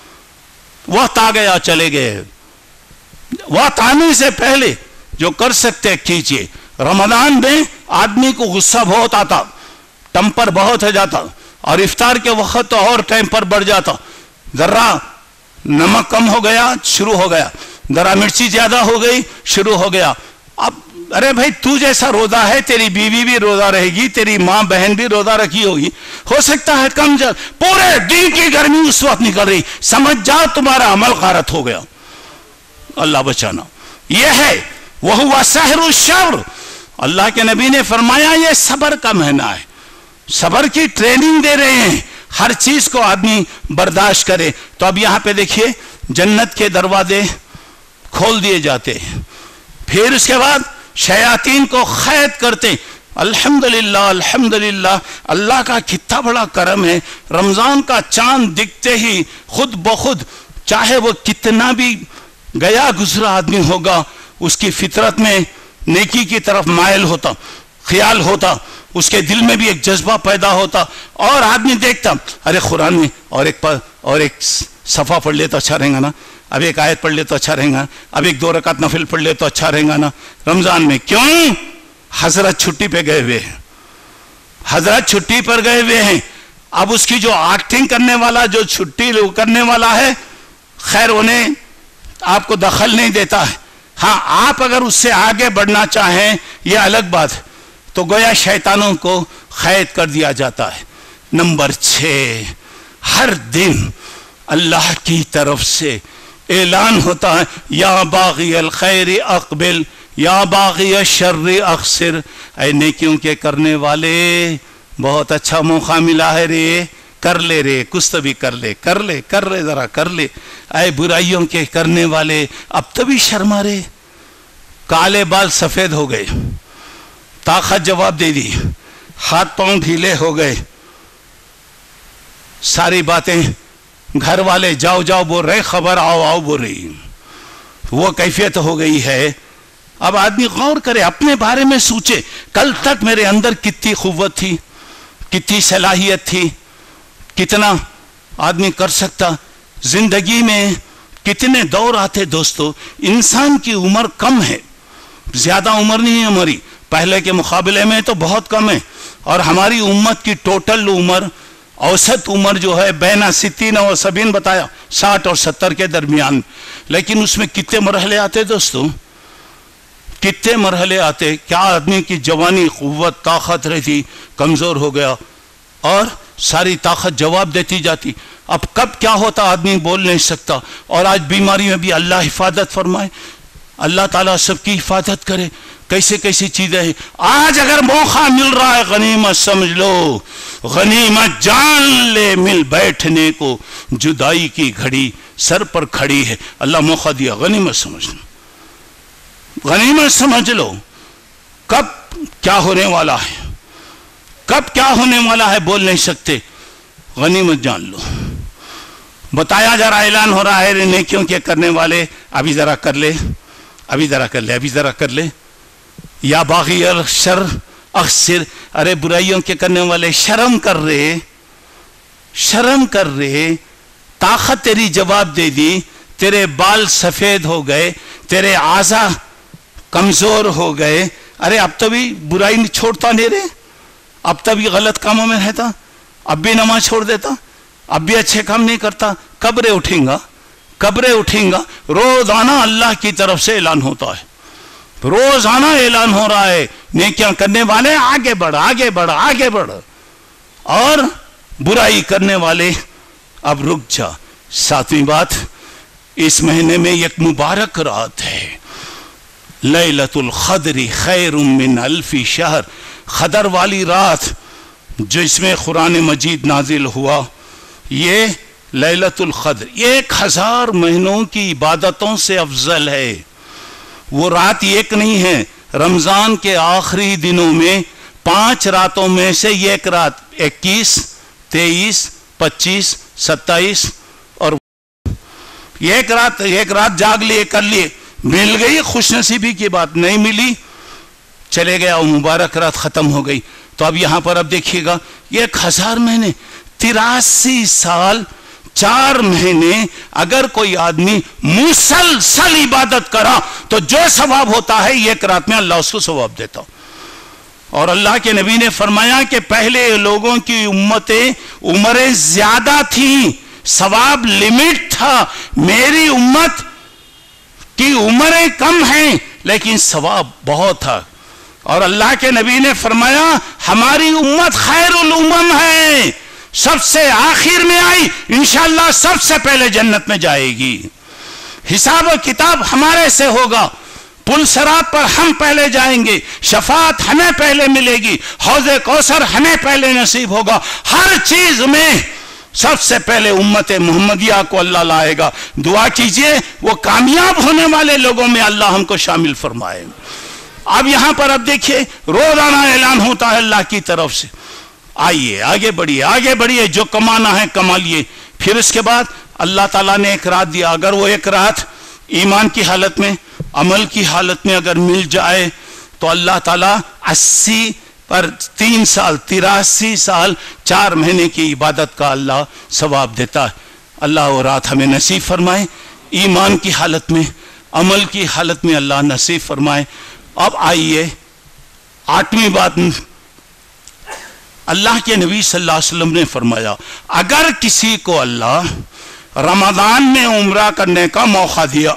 Speaker 3: وقت آ گیا چلے گئے۔ وقت آنے سے پہلے جو کر سکتے کیجئے۔ رمضان میں آدمی کو غصہ بہت آتا، ٹمپر بہت ہو جاتا، اور افطار کے وقت تو اور ٹیمپر بڑھ جاتا، ذرا نمک کم ہو گیا شروع ہو گیا، ذرا مرچی زیادہ ہو گئی شروع ہو گیا۔ اب ارے بھائی تو جیسا روزہ ہے تیری بیوی بھی روزہ رہے گی، تیری ماں بہن بھی روزہ رکھی ہوگی، ہو سکتا ہے کم جا، پورے دن کی گرمی اس وقت نکل رہی، سمجھ جاؤ تمہارا عمل غارت ہو گیا، اللہ بچانا۔ یہ ہے وَهُوَ سَحْرُ الشَّبْرِ، اللہ کے نبی نے فرمایا یہ صبر کا مہینہ ہے، صبر کی ٹریننگ دے رہے ہیں، ہر چیز کو آدمی برداشت کرے۔ تو اب یہاں پہ دیکھیے جنت کے دروازے کھول دیے جاتے ہیں، پھر اس کے بعد شیاطین کو قید کرتے۔ الحمدللہ الحمدللہ، اللہ کا کتنا بڑا کرم ہے، رمضان کا چاند دکھتے ہی خود بخود، چاہے وہ کتنا بھی گیا گزرا آدمی ہوگا، اس کی فطرت میں نیکی کی طرف مائل ہوتا، خیال ہوتا، اس کے دل میں بھی ایک جذبہ پیدا ہوتا اور آدمی دیکھتا ارے قرآن میں اور ایک پر اور ایک صفحہ پڑھ لے تو اچھا رہے گا نا, اب ایک آیت پڑھ لے تو اچھا رہے گا, اب ایک دو رکعت نفل پڑھ لے تو اچھا رہے گا نا رمضان میں. کیوں؟ حضرت چھٹی پہ گئے ہوئے ہیں, حضرت چھٹی پر گئے ہوئے ہیں. اب اس کی جو ایکٹنگ کرنے والا, جو چھٹی کرنے والا ہے, خیر انہیں آپ کو دخل نہیں دیتا ہے. ہاں آپ اگر اس سے آگے بڑھنا چاہیں یہ الگ بات, تو گویا شیطانوں کو قید کر دیا جاتا ہے. نمبر چھ, ہر دن اللہ کی طرف سے اعلان ہوتا ہے یا باغی الخیر اقبل یا باغی الشر اقصر. اے نیکیوں کے کرنے والے بہت اچھا موقع ملا ہے رے, کر لے رے, کچھ تو بھی کر لے, کر لے کر لے ذرا کر لے. اے برائیوں کے کرنے والے اب تو بھی شرما رے, کالے بال سفید ہو گئے, طاقت جواب دے دی, ہاتھ پاؤں ڈھیلے ہو گئے, ساری باتیں گھر والے جاؤ جاؤ بول رہے, خبر آؤ آؤ بول رہی, وہ کیفیت ہو گئی ہے. اب آدمی غور کرے, اپنے بارے میں سوچے, کل تک میرے اندر کتنی قوت تھی, کتنی صلاحیت تھی, کتنا آدمی کر سکتا. زندگی میں کتنے دور آتے دوستو. انسان کی عمر کم ہے, زیادہ عمر نہیں ہے ہماری, پہلے کے مقابلے میں تو بہت کم ہے. اور ہماری امت کی ٹوٹل عمر, اوسط عمر جو ہے بین ستین و سبین بتایا, ساٹھ اور ستر کے درمیان. لیکن اس میں کتنے مرحلے آتے دوستو, کتنے مرحلے آتے. کیا آدمی کی جوانی قوت طاقت رہتی, کمزور ہو گیا اور ساری طاقت جواب دیتی جاتی. اب کب کیا ہوتا آدمی بول نہیں سکتا. اور آج بیماری میں بھی اللہ حفاظت فرمائے, اللہ تعالیٰ سب کی حفاظت کرے. کیسے کیسی چیزیں ہیں. آج اگر موقع مل رہا ہے غنیمت سمجھ لو, غنیمت جان لے مل بیٹھنے کو, جدائی کی گھڑی سر پر کھڑی ہے. اللہ موقع دیا, غنیمت سمجھ لو, غنیمت سمجھ لو. کب کیا ہونے والا ہے, کب کیا ہونے والا ہے بول نہیں سکتے, غنیمت جان لو. بتایا جا رہا, اعلان ہو رہا ہے نیکیوں کے کرنے والے ابھی ذرا کر لے, ابھی ذرا کر لے, ابھی ذرا کر لے. یا باغی الشر اقصر, ارے برائیوں کے کرنے والے شرم کر رہے, شرم کر رہے. طاقت تیری جواب دے دی, تیرے بال سفید ہو گئے, تیرے اعضاء کمزور ہو گئے. ارے اب تو بھی برائی چھوڑتا نہیں رہے, اب تو بھی غلط کاموں میں رہتا, اب بھی نماز چھوڑ دیتا, اب بھی اچھے کام نہیں کرتا. قبریں اٹھیں گا, قبریں اٹھیں گا. روزانہ اللہ کی طرف سے اعلان ہوتا ہے, روزانہ اعلان ہو رہا ہے نیکیاں کرنے والے آگے بڑھ, آگے بڑھ, آگے بڑھ, اور برائی کرنے والے اب رک جا. ساتویں بات, اس مہینے میں ایک مبارک رات ہے, لیلۃ القدر خیر من الف شہر. قدر والی رات جو اس میں قرآن مجید نازل ہوا, یہ لیلۃ القدر ایک ہزار مہینوں کی عبادتوں سے افضل ہے. وہ رات ایک نہیں ہے, رمضان کے آخری دنوں میں پانچ راتوں میں سے ایک رات, اکیس, تیئیس, پچیس, ستائیس, اور ایک رات, ایک رات جاگ لیے, کر لیے, مل گئی, خوش نصیبی کی بات. نہیں ملی, چلے گیا, وہ مبارک رات ختم ہو گئی. تو اب یہاں پر اب دیکھیے گا, ایک ہزار مہینے, تراسی سال, چار مہینے اگر کوئی آدمی مسلسل عبادت کرا تو جو ثواب ہوتا ہے ایک رات میں اللہ اس کو ثواب دیتا. اور اللہ کے نبی نے فرمایا کہ پہلے لوگوں کی امتیں عمریں زیادہ تھیں, ثواب لمٹ تھا. میری امت کی عمریں کم ہیں لیکن ثواب بہت تھا. اور اللہ کے نبی نے فرمایا ہماری امت خیر الامم ہے, سب سے آخر میں آئی, انشاءاللہ سب سے پہلے جنت میں جائے گی. حساب و کتاب ہمارے سے ہوگا, پل صراط پر ہم پہلے جائیں گے, شفاعت ہمیں پہلے ملے گی, حوض کوثر ہمیں پہلے نصیب ہوگا. ہر چیز میں سب سے پہلے امت محمدیہ کو اللہ لائے گا. دعا کیجئے وہ کامیاب ہونے والے لوگوں میں اللہ ہم کو شامل فرمائے. اب یہاں پر اب دیکھیے روزانہ اعلان ہوتا ہے اللہ کی طرف سے, آئیے آگے بڑھیے, آگے بڑھیے, جو کمانا ہے کما لیے. پھر اس کے بعد اللہ تعالیٰ نے ایک رات دیا, اگر وہ ایک رات ایمان کی حالت میں, عمل کی حالت میں اگر مل جائے تو اللہ تعالیٰ اسی پر تین سال تراسی سال چار مہینے کی عبادت کا اللہ ثواب دیتا ہے۔ اللہ وہ رات ہمیں نصیب فرمائے، ایمان کی حالت میں، عمل کی حالت میں اللہ نصیب فرمائے۔ اب آئیے آٹھویں بات، اللہ کے نبی صلی اللہ علیہ وسلم نے فرمایا اگر کسی کو اللہ رمضان میں عمرہ کرنے کا موقع دیا،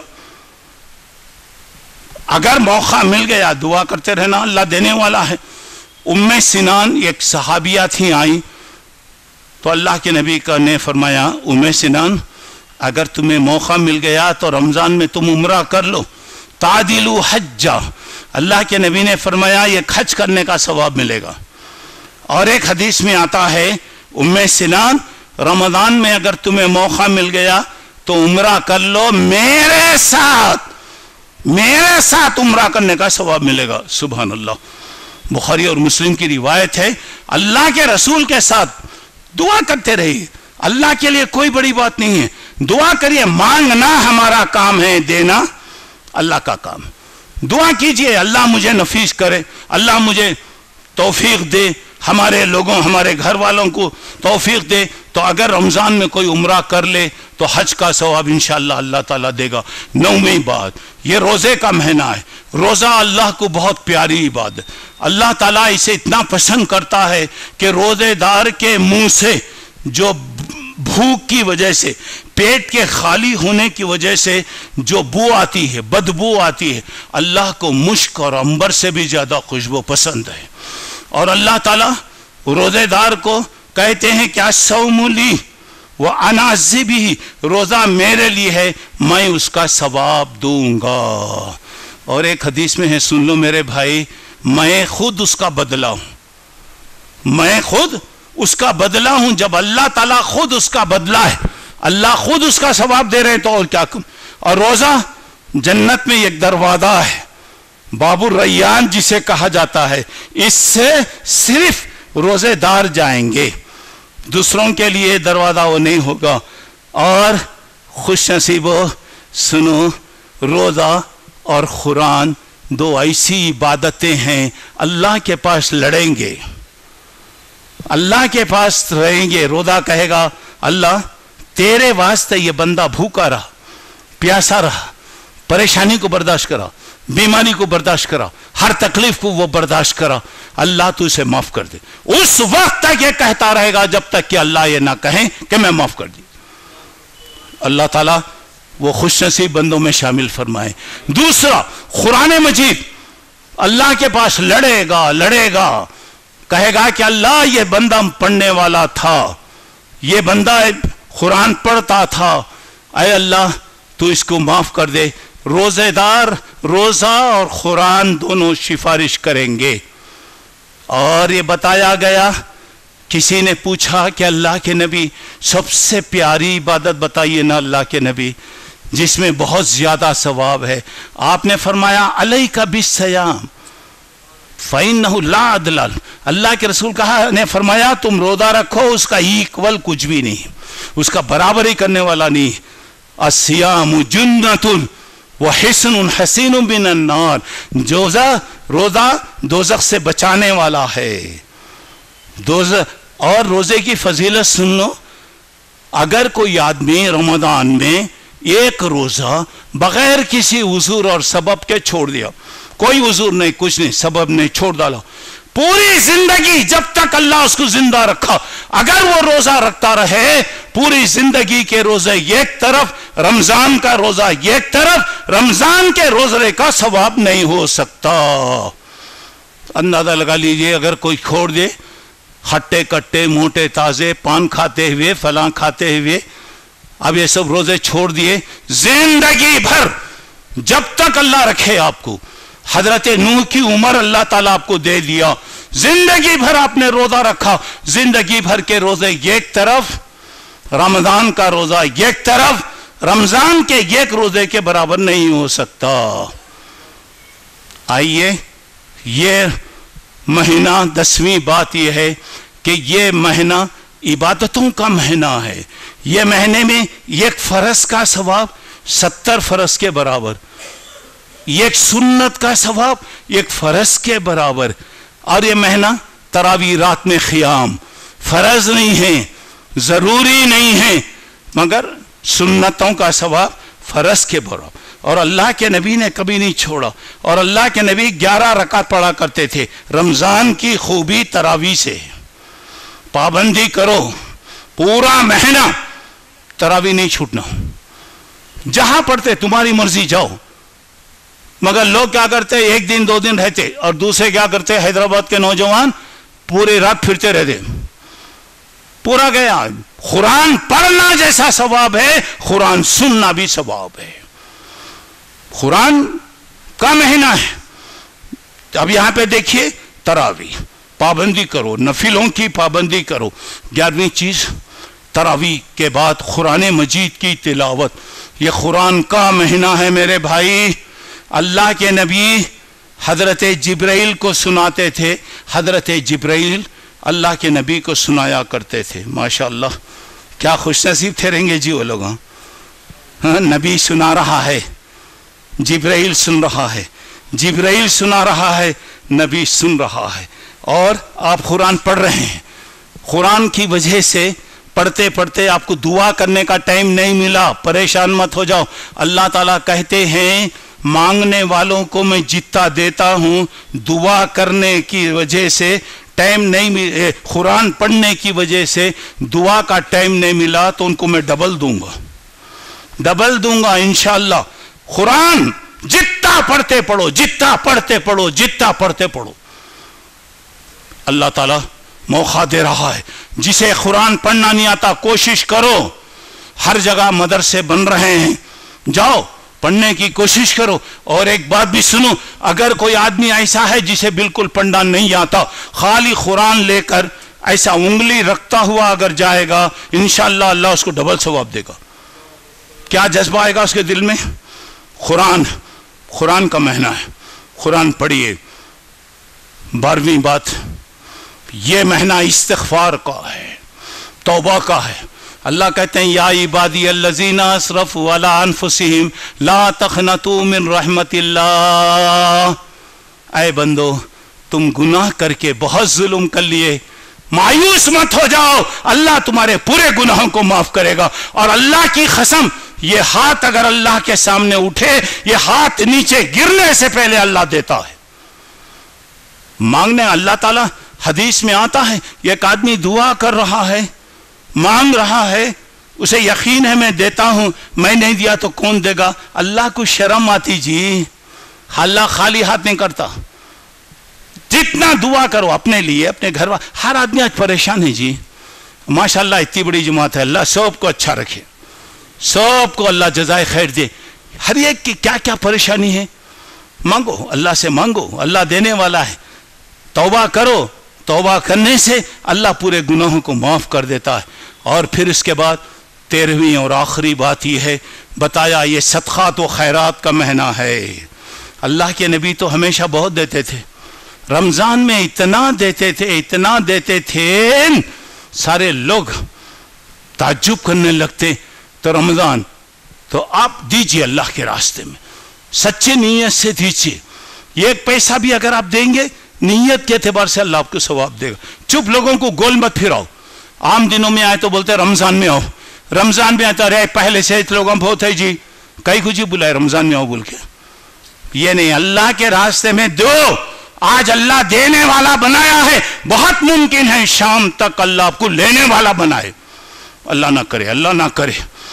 Speaker 3: اگر موقع مل گیا، دعا کرتے رہنا، اللہ دینے والا ہے۔ ام سنان ایک صحابیہ تھی، آئیں تو اللہ کے نبی کا نے فرمایا ام سنان اگر تمہیں موقع مل گیا تو رمضان میں تم عمرہ کر لو، تعدلوا حجہ، اللہ کے نبی نے فرمایا یہ حج کرنے کا ثواب ملے گا۔ اور ایک حدیث میں آتا ہے ام سنان رمضان میں اگر تمہیں موقع مل گیا تو عمرہ کر لو، میرے ساتھ میرے ساتھ عمرہ کرنے کا ثواب ملے گا۔ سبحان اللہ، بخاری اور مسلم کی روایت ہے۔ اللہ کے رسول کے ساتھ دعا کرتے رہیے، اللہ کے لیے کوئی بڑی بات نہیں ہے، دعا کریے، مانگنا ہمارا کام ہے، دینا اللہ کا کام۔ دعا کیجئے اللہ مجھے نفیس کرے، اللہ مجھے توفیق دے، ہمارے لوگوں ہمارے گھر والوں کو توفیق دے، تو اگر رمضان میں کوئی عمرہ کر لے تو حج کا ثواب انشاءاللہ اللہ تعالیٰ دے گا۔ نویں بات، یہ روزے کا مہینہ ہے، روزہ اللہ کو بہت پیاری عبادت، اللہ تعالیٰ اسے اتنا پسند کرتا ہے کہ روزے دار کے منہ سے جو بھوک کی وجہ سے، پیٹ کے خالی ہونے کی وجہ سے جو بو آتی ہے، بدبو آتی ہے، اللہ کو مشک اور عنبر سے بھی زیادہ خوشبو پسند ہے۔ اور اللہ تعالیٰ روزے دار کو کہتے ہیں کہ الصوم لی وَأَنَا أَجْزِي بِهِ، روزہ میرے لیے ہے، میں اس کا ثواب دوں گا۔ اور ایک حدیث میں ہے، سن لو میرے بھائی، میں خود اس کا بدلہ ہوں، میں خود اس کا بدلہ ہوں۔ جب اللہ تعالیٰ خود اس کا بدلہ ہے، اللہ خود اس کا ثواب دے رہے ہیں، تو اور کیا کم۔ اور روزہ جنت میں ایک دروازہ ہے، باب الریان جسے کہا جاتا ہے، اس سے صرف روزے دار جائیں گے، دوسروں کے لیے دروازہ وہ نہیں ہوگا۔ اور خوش نصیبو سنو، روزہ اور قرآن دو ایسی عبادتیں ہیں، اللہ کے پاس لڑیں گے، اللہ کے پاس رہیں گے۔ روزہ کہے گا اللہ تیرے واسطے یہ بندہ بھوکا رہا، پیاسا رہا، پریشانی کو برداشت کرا، بیماری کو برداشت کرا، ہر تکلیف کو وہ برداشت کرا، اللہ تو اسے معاف کر دے۔ اس وقت تک یہ کہتا رہے گا جب تک کہ اللہ یہ نہ کہیں کہ میں معاف کر دی۔ اللہ تعالیٰ وہ خوش نصیب بندوں میں شامل فرمائے۔ دوسرا، قرآن مجید اللہ کے پاس لڑے گا لڑے گا کہے گا کہ اللہ یہ بندہ پڑھنے والا تھا، یہ بندہ قرآن پڑھتا تھا، اے اللہ تو اس کو معاف کر دے۔ روزے دار روزہ اور قرآن دونوں سفارش کریں گے۔ اور یہ بتایا گیا، کسی نے پوچھا کہ اللہ کے نبی سب سے پیاری عبادت بتائیے نا اللہ کے نبی جس میں بہت زیادہ ثواب ہے۔ آپ نے فرمایا علیک بالصیام فإنہ لا عدل، اللہ کے رسول کہا نے فرمایا تم روزہ رکھو، اس کا ایکول کچھ بھی نہیں، اس کا برابری کرنے والا نہیں۔ الصیام جنۃ وحصن حصین من النار، روزہ روزہ دوزخ سے بچانے والا ہے۔ دوزخ اور روزے کی فضیلت سن لو، اگر کوئی آدمی رمضان میں ایک روزہ بغیر کسی عذر اور سبب کے چھوڑ دیا، کوئی عذر نہیں، کچھ نہیں، سبب نہیں، چھوڑ ڈالا، پوری زندگی جب تک اللہ اس کو زندہ رکھا اگر وہ روزہ رکھتا رہے، پوری زندگی کے روزے ایک طرف، رمضان کا روزہ ایک طرف، رمضان کے روزے کا ثواب نہیں ہو سکتا۔ اندازہ لگا لیجئے اگر کوئی چھوڑ دے، کھٹے کٹے موٹے تازے پان کھاتے ہوئے، فلاں کھاتے ہوئے، اب یہ سب روزے چھوڑ دیے، زندگی بھر جب تک اللہ رکھے آپ کو، حضرت نوح کی عمر اللہ تعالیٰ آپ کو دے دیا، زندگی بھر آپ نے روزہ رکھا، زندگی بھر کے روزے ایک طرف، رمضان کا روزہ ایک طرف، رمضان کے ایک روزے کے برابر نہیں ہو سکتا۔ آئیے یہ مہینہ، دسویں بات یہ ہے کہ یہ مہینہ عبادتوں کا مہینہ ہے۔ یہ مہینے میں ایک فرض کا ثواب ستر فرض کے برابر، ایک سنت کا ثواب ایک فرض کے برابر، اور یہ مہینہ تراوی رات میں قیام فرض نہیں ہے، ضروری نہیں ہے، مگر سنتوں کا ثواب فرض کے برابر، اور اللہ کے نبی نے کبھی نہیں چھوڑا، اور اللہ کے نبی گیارہ رکعت پڑھا کرتے تھے۔ رمضان کی خوبی تراوی سے، پابندی کرو، پورا مہینہ تراوی نہیں چھوٹنا، جہاں پڑھتے تمہاری مرضی جاؤ، مگر لوگ کیا کرتے ایک دن دو دن رہتے، اور دوسرے کیا کرتے حیدرآباد کے نوجوان پورے رات پھرتے رہتے، پورا گیا۔ قرآن پڑھنا جیسا ثواب ہے، قرآن سننا بھی ثواب ہے۔ قرآن کا مہینہ ہے، اب یہاں پہ دیکھیے تراوی پابندی کرو، نفلوں کی پابندی کرو۔ گیارہویں چیز تراوی کے بعد قرآن مجید کی تلاوت، یہ قرآن کا مہینہ ہے میرے بھائی۔ اللہ کے نبی حضرت جبرائیل کو سناتے تھے، حضرت جبرائیل اللہ کے نبی کو سنایا کرتے تھے۔ ماشاءاللہ کیا خوش نصیب ٹھہریں گے جی وہ لوگ، ہاں نبی سنا رہا ہے، جبرائیل سن رہا ہے، جبرائیل سنا رہا ہے، نبی سن رہا ہے، اور آپ قرآن پڑھ رہے ہیں۔ قرآن کی وجہ سے پڑھتے پڑھتے آپ کو دعا کرنے کا ٹائم نہیں ملا، پریشان مت ہو جاؤ۔ اللہ تعالیٰ کہتے ہیں مانگنے والوں کو میں جتنا دیتا ہوں، دعا کرنے کی وجہ سے ٹائم نہیں ملا، قرآن پڑھنے کی وجہ سے دعا کا ٹائم نہیں ملا تو ان کو میں ڈبل دوں گا، ڈبل دوں گا انشاءاللہ۔ قرآن جتنا پڑھتے پڑھو، جتنا پڑھتے پڑھو، جتنا پڑھتے پڑھو، اللہ تعالیٰ موقع دے رہا ہے۔ جسے قرآن پڑھنا نہیں آتا کوشش کرو، ہر جگہ مدرسے بن رہے ہیں، جاؤ پڑھنے کی کوشش کرو۔ اور ایک بات بھی سنو، اگر کوئی آدمی ایسا ہے جسے بالکل پڑھنا نہیں آتا، خالی قرآن لے کر ایسا انگلی رکھتا ہوا اگر جائے گا، انشاءاللہ اللہ اس کو ڈبل ثواب دے گا۔ کیا جذبہ آئے گا اس کے دل میں؟ قرآن قرآن کا مہینہ ہے، قرآن پڑھیے۔ بارہویں بات، یہ مہینہ استغفار کا ہے، توبہ کا ہے۔ اللہ کہتے ہیں یا عبادی الذین اسرفوا علی انفسہم لا تقنطوا من رحمت اللہ، اے بندو تم گناہ کر کے بہت ظلم کر لیے، مایوس مت ہو جاؤ، اللہ تمہارے پورے گناہوں کو معاف کرے گا۔ اور اللہ کی قسم، یہ ہاتھ اگر اللہ کے سامنے اٹھے، یہ ہاتھ نیچے گرنے سے پہلے اللہ دیتا ہے۔ مانگنے اللہ تعالیٰ، حدیث میں آتا ہے ایک آدمی دعا کر رہا ہے، مانگ رہا ہے، اسے یقین ہے میں دیتا ہوں، میں نہیں دیا تو کون دے گا؟ اللہ کو شرم آتی جی، اللہ خالی ہاتھ نہیں کرتا۔ جتنا دعا کرو اپنے لیے، اپنے گھر والے، ہر آدمی آج پریشان ہے جی۔ ماشاءاللہ اتنی بڑی جماعت ہے، اللہ سب کو اچھا رکھے، سب کو اللہ جزائے خیر دے۔ ہر ایک کی کیا کیا پریشانی ہے، مانگو اللہ سے، مانگو، اللہ دینے والا ہے۔ توبہ کرو، توبہ کرنے سے اللہ پورے گناہوں کو معاف کر دیتا ہے۔ اور پھر اس کے بعد تیرہویں اور آخری بات یہ ہے، بتایا یہ صدقات و خیرات کا مہینہ ہے۔ اللہ کے نبی تو ہمیشہ بہت دیتے تھے، رمضان میں اتنا دیتے تھے، اتنا دیتے تھے، سارے لوگ تعجب کرنے لگتے۔ تو رمضان تو آپ دیجئے اللہ کے راستے میں، سچے نیت سے دیجئے۔ ایک پیسہ بھی اگر آپ دیں گے نیت کے اعتبار سے اللہ آپ کو ثواب دے گا۔ چپ لوگوں کو گول مت پھراؤ۔ عام دنوں میں آئے تو بولتے رمضان میں آؤ، رمضان میں آتا رہے پہلے سے لوگوں بہت ہے جی، کئی کو جی بلائے رمضان میں آؤ بول کے۔ یہ نہیں، اللہ کے راستے میں دو۔ آج اللہ دینے والا بنایا ہے، بہت ممکن ہے شام تک اللہ آپ کو لینے والا بنائے۔ اللہ نہ کرے، اللہ نہ کرے۔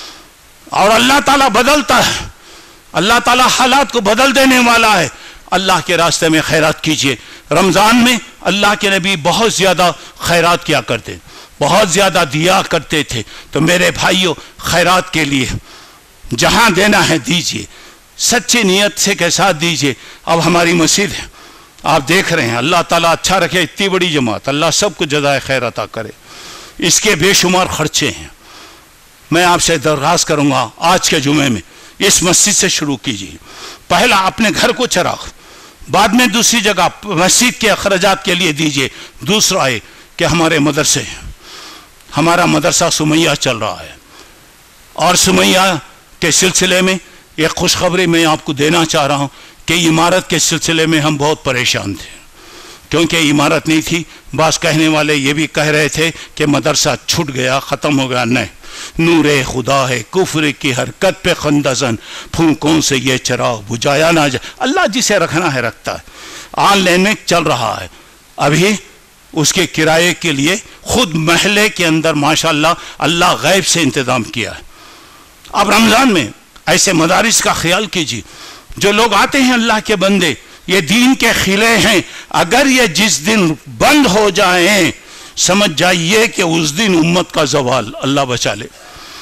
Speaker 3: اور اللہ تعالیٰ بدلتا ہے، اللہ تعالیٰ حالات کو بدل دینے والا ہے۔ اللہ کے راستے میں خیرات کیجئے۔ رمضان میں اللہ کے نبی بہت زیادہ خیرات کیا کرتے، بہت زیادہ دیا کرتے تھے۔ تو میرے بھائیوں، خیرات کے لیے جہاں دینا ہے دیجئے، سچی نیت سے کے ساتھ دیجئے۔ اب ہماری مسجد ہے، آپ دیکھ رہے ہیں، اللہ تعالیٰ اچھا رکھے، اتنی بڑی جماعت، اللہ سب کو جزائے خیر عطا کرے۔ اس کے بے شمار خرچے ہیں۔ میں آپ سے درخواست کروں گا آج کے جمعے میں اس مسجد سے شروع کیجیے۔ پہلا اپنے گھر کو چراغ، بعد میں دوسری جگہ مسجد کے اخراجات کے لیے دیجیے۔ دوسرا ہے کہ ہمارے مدرسے، ہمارا مدرسہ سمیہ چل رہا ہے، اور سمیہ کے سلسلے میں ایک خوشخبری میں آپ کو دینا چاہ رہا ہوں کہ عمارت کے سلسلے میں ہم بہت پریشان تھے کیونکہ عمارت نہیں تھی. بعض کہنے والے یہ بھی کہہ رہے تھے کہ مدرسہ چھٹ گیا، ختم ہو گیا. نہیں، نور خدا ہے کفر کی حرکت پہ خندزن، پھونکوں سے یہ چراغ بجھایا نہ جائے. اللہ جسے رکھنا ہے رکھتا ہے. آن لائن میں چل رہا ہے ابھی، اس کے کرائے کے لیے خود محلے کے اندر ماشاءاللہ اللہ غیب سے انتظام کیا ہے. اب رمضان میں ایسے مدارس کا خیال کیجیے. جو لوگ آتے ہیں اللہ کے بندے، یہ دین کے خلے ہیں، اگر یہ جس دن بند ہو جائیں سمجھ جائیے کہ اس دن امت کا زوال، اللہ بچا لے.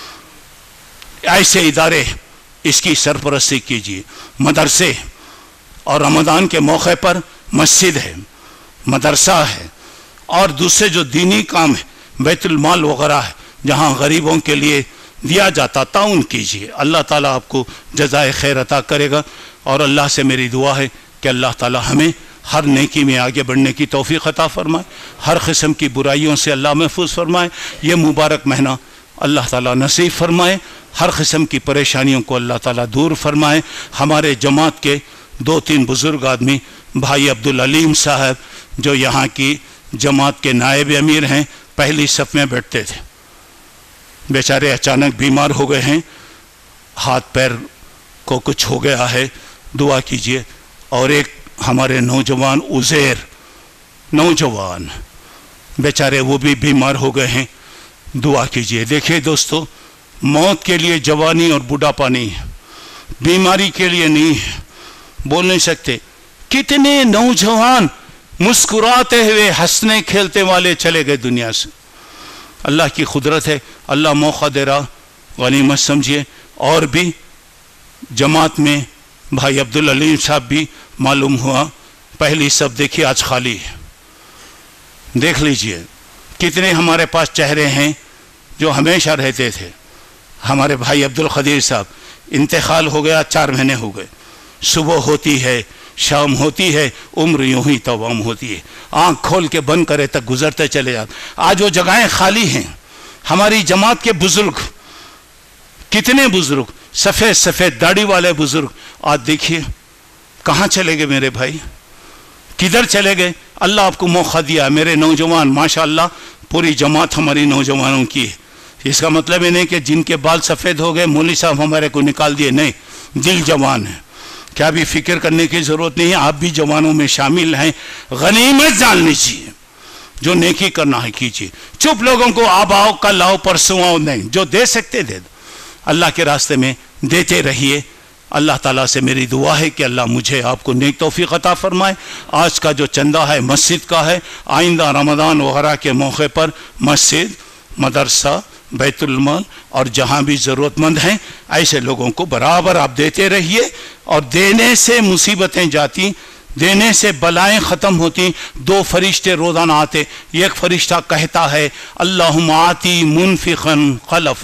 Speaker 3: ایسے ادارے اس کی سرپرستی کیجیے. مدرسے، اور رمضان کے موقع پر مسجد ہے، مدرسہ ہے، اور دوسرے جو دینی کام ہے، بیت المال وغیرہ ہے، جہاں غریبوں کے لیے دیا جاتا، تعاون کیجیے. اللہ تعالیٰ آپ کو جزائے خیر عطا کرے گا. اور اللہ سے میری دعا ہے کہ اللہ تعالیٰ ہمیں ہر نیکی میں آگے بڑھنے کی توفیق عطا فرمائے، ہر قسم کی برائیوں سے اللہ محفوظ فرمائے. یہ مبارک مہینہ اللہ تعالیٰ نصیب فرمائے، ہر قسم کی پریشانیوں کو اللہ تعالیٰ دور فرمائے. ہمارے جماعت کے دو تین بزرگ آدمی، بھائی عبدالعلیم صاحب جو یہاں کی جماعت کے نائب امیر ہیں، پہلی صف میں بیٹھتے تھے، بیچارے اچانک بیمار ہو گئے ہیں، ہاتھ پیر کو کچھ ہو گیا ہے، دعا کیجئے. اور ایک ہمارے نوجوان عزیر نوجوان بیچارے وہ بھی بیمار ہو گئے ہیں، دعا کیجئے. دیکھیے دوستو، موت کے لیے جوانی اور بڑھاپا نہیں ہے، بیماری کے لیے نہیں ہے. بول نہیں سکتے. کتنے نوجوان مسکراتے ہوئے ہنسنے کھیلتے والے چلے گئے دنیا سے. اللہ کی قدرت ہے، اللہ موقع دے رہا، غنیمت سمجھیے. اور بھی جماعت میں بھائی عبدالعلیم صاحب بھی معلوم ہوا، پہلی سب دیکھیے آج خالی ہے. دیکھ لیجئے کتنے ہمارے پاس چہرے ہیں جو ہمیشہ رہتے تھے. ہمارے بھائی عبدالقدیر صاحب انتقال ہو گیا، چار مہینے ہو گئے. صبح ہوتی ہے، شام ہوتی ہے، عمر یوں ہی تمام ہوتی ہے. آنکھ کھول کے بند کرے تک گزرتے چلے جاتے. آج وہ جگہیں خالی ہیں. ہماری جماعت کے بزرگ، کتنے بزرگ، سفید سفید داڑھی والے بزرگ، آج دیکھیے کہاں چلے گئے میرے بھائی، کدھر چلے گئے. اللہ آپ کو موقع دیا. میرے نوجوان ماشاءاللہ پوری جماعت ہماری نوجوانوں کی ہے. اس کا مطلب یہ نہیں کہ جن کے بال سفید ہو گئے مولوی صاحب ہمارے کو نکال دیے، نہیں، دل جوان ہے. کیا بھی فکر کرنے کی ضرورت نہیں ہے، آپ بھی جوانوں میں شامل ہیں. غنیمت جان لیجیے، جو نیکی کرنا ہے کیجیے. چپ لوگوں کو آپ آؤ کل آؤ پرسوں آؤ نہیں، جو دے سکتے دے دو. اللہ کے راستے میں دیتے رہیے. اللہ تعالیٰ سے میری دعا ہے کہ اللہ مجھے آپ کو نیک توفیق عطا فرمائے. آج کا جو چندہ ہے مسجد کا ہے، آئندہ رمضان وغیرہ کے موقع پر مسجد، مدرسہ، بیت المال اور جہاں بھی ضرورت مند ہیں ایسے لوگوں کو برابر آپ دیتے رہیے. اور دینے سے مصیبتیں جاتی، دینے سے بلائیں ختم ہوتی. دو فرشتے روزانہ آتے. ایک فرشتہ کہتا ہے اللہم آتی منفقا خلفا،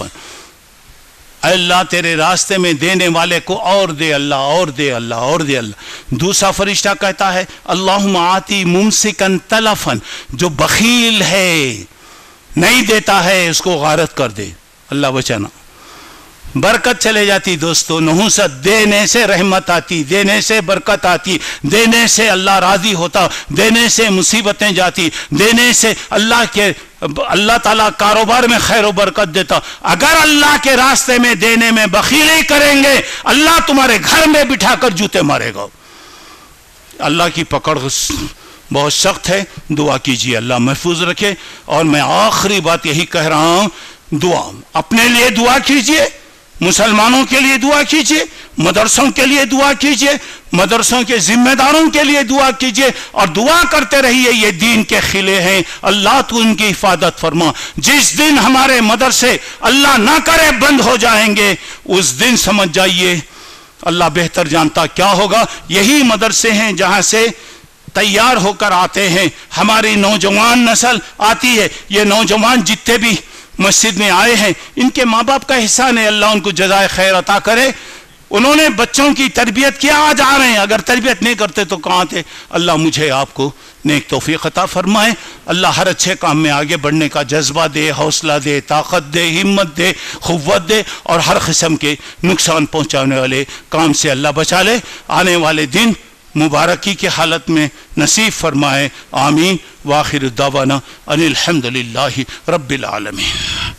Speaker 3: اللہ تیرے راستے میں دینے والے کو اور دے اللہ، اور دے اللہ، اور دے اللہ. دوسرا فرشتہ کہتا ہے اللہم آتی ممسکا تلفا، جو بخیل ہے نہیں دیتا ہے اس کو غارت کر دے. اللہ بچانا. برکت چلے جاتی دوستو. نحوست، دینے سے رحمت آتی، دینے سے برکت آتی، دینے سے اللہ راضی ہوتا، دینے سے مصیبتیں جاتی، دینے سے اللہ کے اللہ تعالیٰ کاروبار میں خیر و برکت دیتا. اگر اللہ کے راستے میں دینے میں بخیلی کریں گے اللہ تمہارے گھر میں بٹھا کر جوتے مارے گا. اللہ کی پکڑ بہت سخت ہے. دعا کیجیے اللہ محفوظ رکھے. اور میں آخری بات یہی کہہ رہا ہوں، دعا اپنے لیے دعا کیجیے، مسلمانوں کے لیے دعا کیجیے، مدرسوں کے لیے دعا کیجیے، مدرسوں کے ذمہ داروں کے لیے دعا کیجیے. اور دعا کرتے رہیے، یہ دین کے خلے ہیں، اللہ تو ان کی حفاظت فرما. جس دن ہمارے مدرسے اللہ نہ کرے بند ہو جائیں گے، اس دن سمجھ جائیے اللہ بہتر جانتا کیا ہوگا. یہی مدرسے ہیں جہاں سے تیار ہو کر آتے ہیں ہماری نوجوان نسل آتی ہے. یہ نوجوان جتنے بھی مسجد میں آئے ہیں ان کے ماں باپ کا احسان ہے، اللہ ان کو جزائے خیر عطا کرے. انہوں نے بچوں کی تربیت کیا، آج آ رہے ہیں. اگر تربیت نہیں کرتے تو کہاں تھے. اللہ مجھے آپ کو نیک توفیق عطا فرمائے. اللہ ہر اچھے کام میں آگے بڑھنے کا جذبہ دے، حوصلہ دے، طاقت دے، ہمت دے، قوت دے. اور ہر قسم کے نقصان پہنچانے والے کام سے اللہ بچا لے. آنے والے دن مبارکی کی حالت میں نصیب فرمائے، آمین۔ وآخر دعوانا ان الحمد للہ رب العالمین۔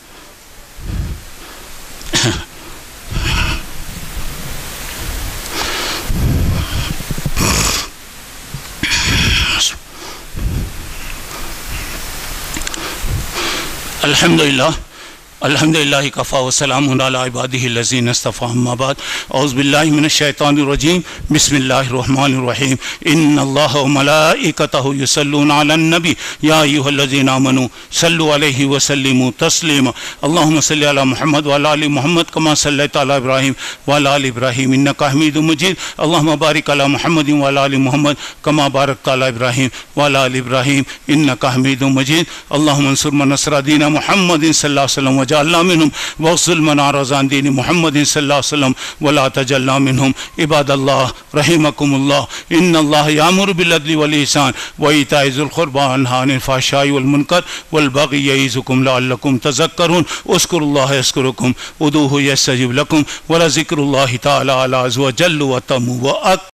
Speaker 3: الحمدللہ الحمدللہ کفا وسلام علی عبادہ الذین اصطفی، اما بعد، اعوذ باللہ من الشیطان الرجیم، بسم اللہ الرحمن الرحیم۔ ان اللہ وملائکتہ یصلون علی النبی یا ایھا الذین آمنوا صلوا علیہ وسلموا تسلیما۔ اللہم صلی علی محمد وعلی آل محمد کما صلیت علی ابراہیم وعلی آل ابراہیم انک حمید مجید۔ اللہم بارک علی محمد وعلی آل محمد کما بارکت علی ابراہیم وعلی آل ابراہیم انک حمید مجید۔ اللہم انصر من نصر دین محمد صلی اللہ علیہ وسلم وجعلنا منهم واغفر من أعرض عن دين محمد صلى الله عليه وسلم ولا تجعلنا منهم۔ عباد الله رحمكم الله، إن الله يأمر بالعدل والإحسان وإيتاء ذي القربى وينهى عن الفحشاء والمنكر والبغي يعظكم لعلكم تذكرون۔ اذكروا الله يذكركم، ادعوه يستجب لكم، ولذكر الله تعالى أعلى وجل وأتم وأكبر۔